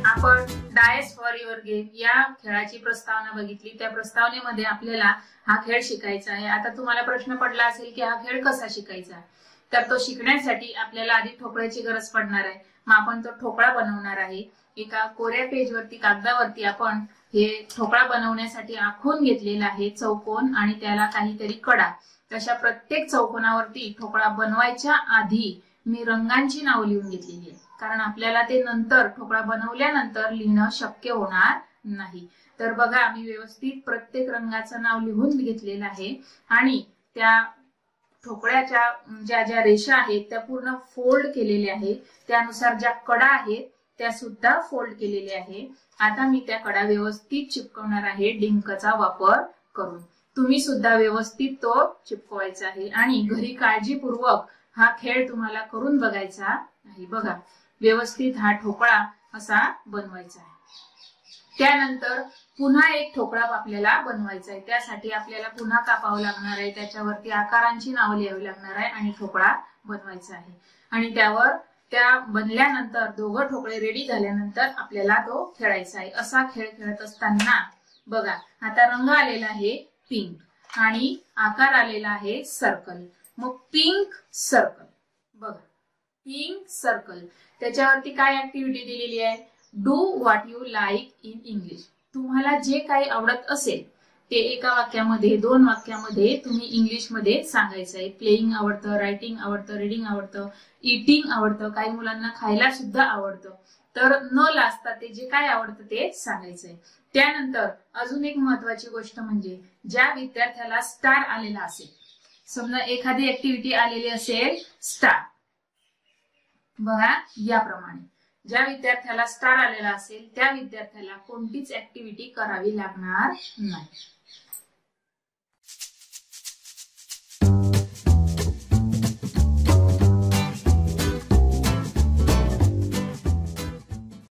आपण Dias for your game या खेळाची प्रस्तावना बघितली। त्या प्रस्तावनेमध्ये आपल्याला हा खेळ शिकायचा आहे। आता तुम्हाला प्रश्न पडला असेल की हा खेळ कसा शिकायचा, तर तो शिकण्यासाठी आपल्याला आधी ठोकळ्याची गरज पडणार आहे। मग आपण तो ठोकळा बनवणार आहे। एका कोऱ्या पेजवरती कागदावरती आपण हे ठोकळा बनवण्यासाठी आखून घेतलेला आहे चौकोन आणि त्याला काहीतरी कडा। तशा प्रत्येक चौकोनावरती ठोकळा बनवायच्या आधी मी रंगांची नाव लिहून घेतलेली आहे, कारण आपल्याला ते नंतर ठोकळा बनवल्यानंतर लिहिणं शक्य होणार नाही। तर बघा, मी व्यवस्थित प्रत्येक रंगाचं नाव लिहून घेतलेलं आहे आणि त्या ठोकळ्याच्या ज्या ज्या रेषा आहेत त्या पूर्ण फोल्ड केलेल्या आहेत। त्यानुसार ज्या कडा आहेत त्या सुद्धा फोल्ड केलेल्या आहे। आता मी त्या कडा व्यवस्थित चिपकवणार आहे डिंकचा वापर करून। तुम्ही सुद्धा व्यवस्थित तो चिपकवायचा आहे आणि घरी काळजीपूर्वक हा खेळ तुम्हाला करून बघायचा आहे। बघा, व्यवस्थित हा ठोकळा असा बनवायचा आहे। त्यानंतर पुन्हा एक ठोकळा आपल्याला बनवायचा आहे। त्यासाठी आपल्याला पुन्हा कापावं लागणार आहे, त्याच्यावरती आकारांची नावे लिहावी लागणार आहे आणि ठोकळा बनवायचा आहे। आणि त्यावर त्या बनल्यानंतर दोघं ठोकळे रेडी झाल्यानंतर आपल्याला तो खेळायचा आहे। असा खेळ खेळत असताना बघा, आता रंग आलेला आहे पिंक आणि आकार आलेला आहे सर्कल। मग पिंक सर्कल, बघा पिंक सर्कल, त्याच्यावरती काय ऍक्टिव्हिटी दिलेली आहे, do what you like in English. तुम्हाला जे काही आवडत असेल ते एका वाक्यामध्ये दोन वाक्यामध्ये तुम्ही इंग्लिश मध्ये सांगायचं आहे। प्लेइंग आवडतं, रायटिंग आवडतं, रीडिंग आवडतं, ईटिंग आवडतं, काही मुलांना खायला सुद्धा आवडतं। तर न लाजता ते जे काय आवडतं ते सांगायचंय। त्यानंतर अजून एक महत्वाची गोष्ट म्हणजे ज्या विद्यार्थ्याला स्टार आलेला असेल, समजा एखादी ऍक्टिव्हिटी आलेली असेल स्टार, बघा याप्रमाणे ज्या विद्यार्थ्याला स्टार आलेला असेल त्या विद्यार्थ्याला कोणतीच ऍक्टिव्हिटी करावी लागणार नाही।